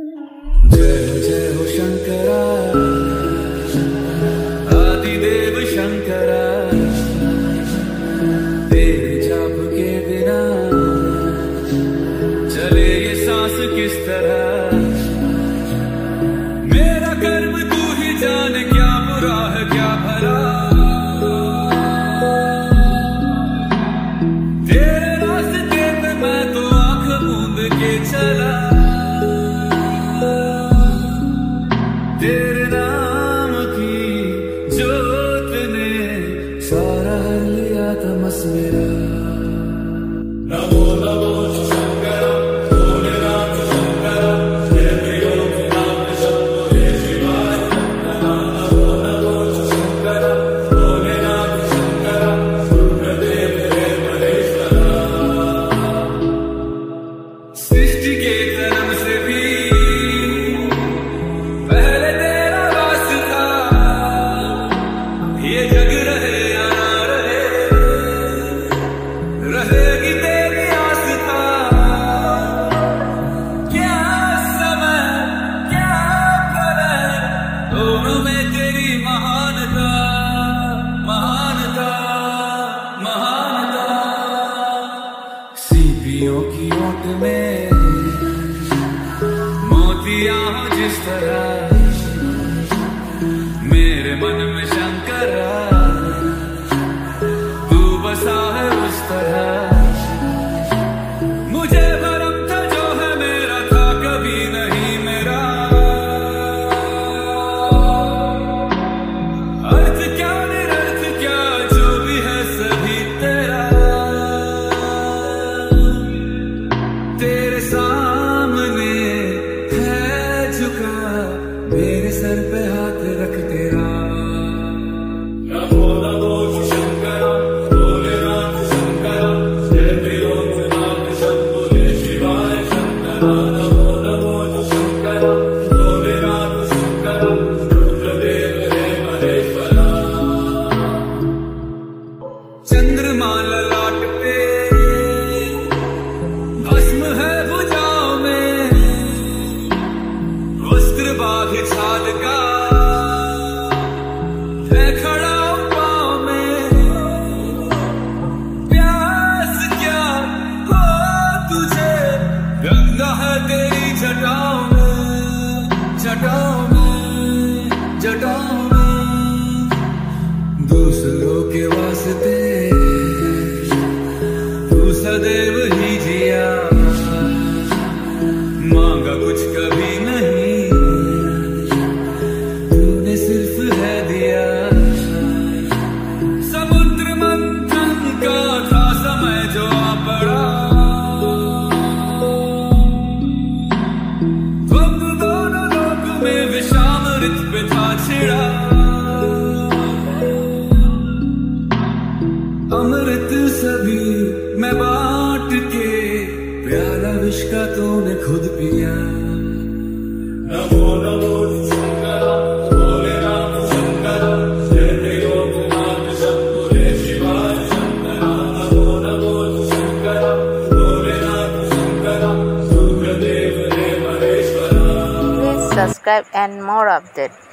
जय जय हो शंकरा, आदिदेव शंकरा, तेरे जाप के बिना चले ये सांस किस तरह। मेरा कर्म तू ही जाने, क्या बुरा है क्या भला। तेरे रास्ते पे मैं तो आंख मूंद के चला। तेरे नाम की जोत ने सारा हर लिया तमस मेरा। नमो नमो शंकरा, भोलेनाथ शंकरा, जय त्रिलोकनाथ शंभो जय शिवाय। नमो नमो शंकरा, भोलेनाथ शंकरा, रुद्रदेव हे महेश्वरा। सृष्टि के कर्म से भी रहेगी तेरी आस्था। क्या समय क्या करे, दोनों में तेरी महानता महानता महानता। सीपियों की ओट में मोतियां हो जिस तरह, मेरे मन में शंकरा बसा है उस तरह। मुझे भरम था जो है मेरा था कभी नहीं मेरा। अर्थ क्या निरर्थ क्या जो भी है सभी तेरा। तेरे सामने है झुका, मेरे सर पे हाथ रख तेरा। चंद्रमा ललाट पे भस्म है भुजाओं में, वस्त्र बाघ छाल का है खड़ा पाँव में। प्यास क्या हो तुझे, गंगा है तेरी जटाओं में जटाओं में जटाओं में। दूसरों के वास्ते तू सदैव ही जिया, मांगा कुछ कभी नहीं, तूने सिर्फ है दिया। समुद्र मंथन का था समय जो आ पड़ा, द्वंद्व दोनों लोक में विषामृत पे था छिड़ा। अमृत सभी मैं बांट के, प्याला विष का तूने खुद पिया। नमो नमो शंकरा, भोलेनाथ शंकरा, जय त्रिलोकनाथ शंभो जय शिवाय। नमो नमो शंकरा, भोलेनाथ शंकरा, रुद्रदेव हे Maheshwara. Please subscribe and more updates.